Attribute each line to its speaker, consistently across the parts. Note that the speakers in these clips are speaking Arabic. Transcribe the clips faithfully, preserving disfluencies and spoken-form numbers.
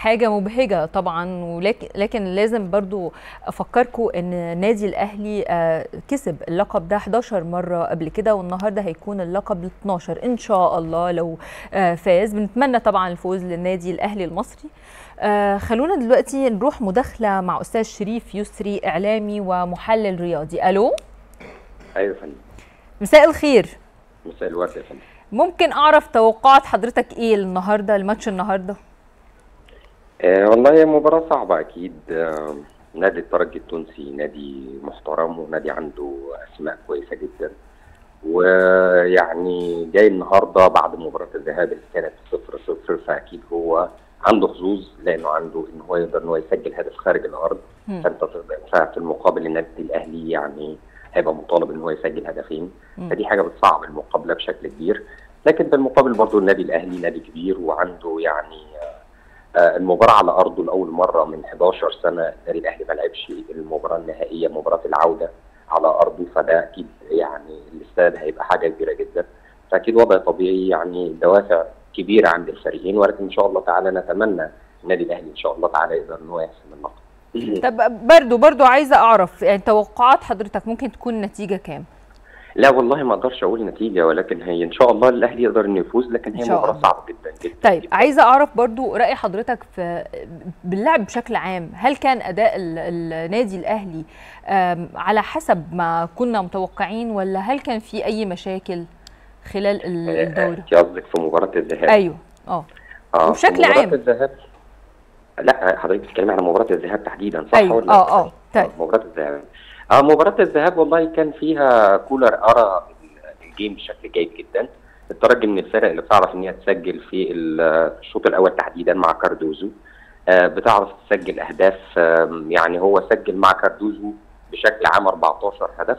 Speaker 1: حاجة مبهجة طبعا، ولكن لكن لازم برضو أفكركم أن النادي الأهلي كسب اللقب ده حداشر مرة قبل كده، والنهاردة هيكون اللقب اتناشر إن شاء الله لو فاز. بنتمنى طبعا الفوز للنادي الأهلي المصري. خلونا دلوقتي نروح مداخلة مع أستاذ شريف يسري، إعلامي ومحلل رياضي. ألو.
Speaker 2: أيوة فندم.
Speaker 1: مساء الخير.
Speaker 2: مساء الورد يا فندم.
Speaker 1: ممكن أعرف توقعات حضرتك إيه النهاردة، الماتش النهاردة؟
Speaker 2: آه والله مباراة صعبة أكيد. آه نادي الترجي التونسي نادي محترم ونادي عنده أسماء كويسة جدا، ويعني جاي النهاردة بعد مباراة الذهاب اللي كانت صفر صفر، فأكيد هو عنده حظوظ لأنه عنده إن هو يقدر إن هو يسجل هدف خارج الأرض. فأنت ففي المقابل النادي الأهلي يعني هيبقى مطالب إن هو يسجل هدفين، فدي حاجة بتصعب المقابلة بشكل كبير. لكن في المقابل برضه النادي الأهلي نادي كبير وعنده يعني آه المباراة على أرضه لأول مرة من حداشر سنة. النادي الأهلي ما لعبش المباراة النهائية مباراة العودة على أرضه، فده أكيد يعني الاستاد هيبقى حاجة كبيرة جدا، فأكيد وضع طبيعي يعني دوافع كبيرة عند الفريقين، ولكن إن شاء الله تعالى نتمنى النادي الأهلي إن شاء الله تعالى يقدر إن هو يحسم اللقب.
Speaker 1: طب برضو برضو عايزة أعرف يعني توقعات حضرتك ممكن تكون النتيجة كام؟
Speaker 2: لا والله ما اقدرش اقول نتيجه، ولكن هي ان شاء الله الاهلي يقدر انه يفوز، لكن هي مباراه صعبه جدا جدا.
Speaker 1: طيب
Speaker 2: جداً.
Speaker 1: عايزه اعرف برضو راي حضرتك في باللعب بشكل عام. هل كان اداء النادي الاهلي على حسب ما كنا متوقعين، ولا هل كان في اي مشاكل خلال الدوري؟
Speaker 2: قصدك في مباراه الذهاب؟
Speaker 1: ايوه اه
Speaker 2: اه
Speaker 1: وبشكل عام.
Speaker 2: مباراه الذهاب، لا حضرتك بتتكلمي على مباراه الذهاب تحديدا صح؟
Speaker 1: أيوة.
Speaker 2: ولا
Speaker 1: اه اه طيب
Speaker 2: مباراه الذهاب. اه مباراه الذهاب والله كان فيها كولر ارى الجيم بشكل جيد جدا. الترجي من الفرق اللي بتعرف ان هي تسجل في الشوط الاول تحديدا مع كاردوزو، آه بتعرف تسجل اهداف. آه يعني هو سجل مع كاردوزو بشكل عام أربعتاشر هدف،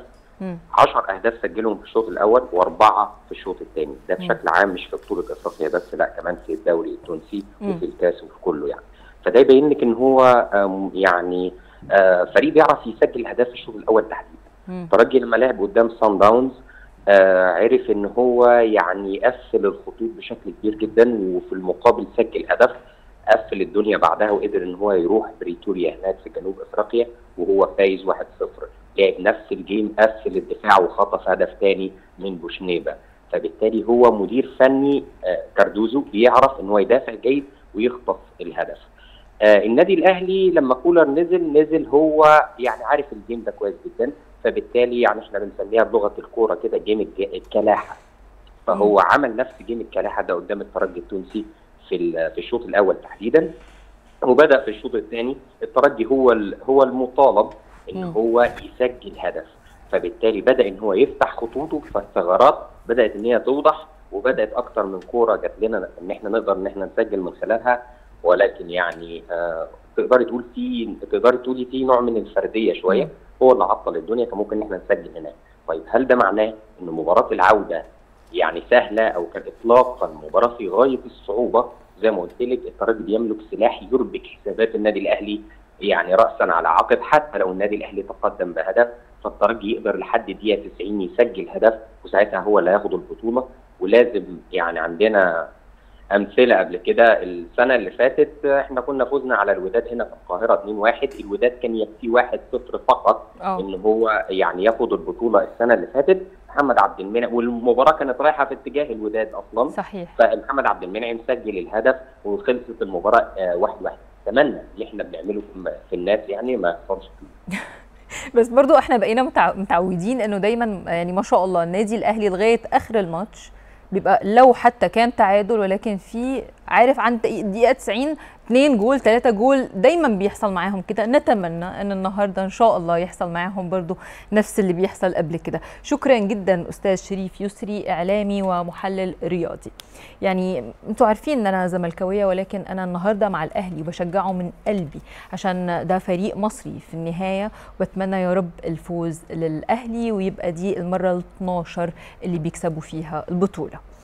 Speaker 2: عشر اهداف سجلهم في الشوط الاول واربعه في الشوط الثاني، ده بشكل عام مش في بطوله افريقيا بس، لا كمان في الدوري التونسي وفي الكاس وفي كله يعني. فده يبين لك ان هو يعني آه فريق بيعرف يسجل اهداف في الشوط الاول تحديدا. الترجي لما لعب قدام صن داونز آه عرف ان هو يعني يقفل الخطوط بشكل كبير جدا، وفي المقابل سجل هدف قفل الدنيا بعدها، وقدر ان هو يروح بريتوريا هناك في جنوب افريقيا وهو فايز واحد صفر. لعب نفس الجيم، قفل الدفاع وخطف هدف ثاني من بوشنيبه. فبالتالي هو مدير فني آه كاردوزو بيعرف ان هو يدافع جيد ويخطف الهدف. آه النادي الاهلي لما كولر نزل نزل هو يعني عارف الجيم ده كويس جدا، فبالتالي يعني احنا بنسميها بلغه الكوره كده جيم الكلاحه. فهو عمل نفس جيم الكلاحه ده قدام الترجي التونسي في في الشوط الاول تحديدا، وبدا في الشوط الثاني الترجي هو هو المطالب ان هو يسجل هدف، فبالتالي بدا ان هو يفتح خطوطه، فالثغرات بدات ان هي توضح، وبدات اكتر من كوره جات لنا ان احنا نقدر ان احنا نسجل من خلالها. ولكن يعني آه تقدري تقول في تقدري تقولي في نوع من الفرديه شويه هو اللي عطل الدنيا، كان ممكن احنا نسجل هناك. طيب هل ده معناه ان مباراه العوده يعني سهله او كان اطلاقا مباراه في غايه الصعوبه؟ زي ما قلت لك الترجي بيملك سلاح يربك حسابات النادي الاهلي يعني راسا على عقب، حتى لو النادي الاهلي تقدم بهدف فالترجي يقدر لحد دقيقه تسعين يسجل هدف، وساعتها هو اللي هياخد البطوله. ولازم يعني عندنا امثله قبل كده. السنه اللي فاتت احنا كنا فزنا على الوداد هنا في القاهره اتنين واحد، الوداد كان يكفيه واحد صفر فقط أوه. ان هو يعني ياخد البطوله السنه اللي فاتت. محمد عبد المنعم، والمباراه كانت رايحه في اتجاه الوداد اصلا
Speaker 1: صحيح،
Speaker 2: فمحمد عبد المنعم سجل الهدف وخلصت المباراه آه واحد واحد. اتمنى اللي احنا بنعمله في الناس يعني ما يحصلش
Speaker 1: بس برضو احنا بقينا متعودين انه دايما يعني ما شاء الله النادي الاهلي لغايه اخر الماتش بيبقى لو حتى كان تعادل، ولكن في عارف عند دقيقه تسعين اتنين جول تلاتة جول دايما بيحصل معاهم كده. نتمنى ان النهارده ان شاء الله يحصل معاهم برضو نفس اللي بيحصل قبل كده. شكرا جدا استاذ شريف يسري، اعلامي ومحلل رياضي. يعني انتوا عارفين ان انا زملكاويه، ولكن انا النهارده مع الاهلي وبشجعه من قلبي عشان ده فريق مصري في النهايه، وبتمنى يا رب الفوز للاهلي ويبقى دي المره الاتناشر اللي بيكسبوا فيها البطوله.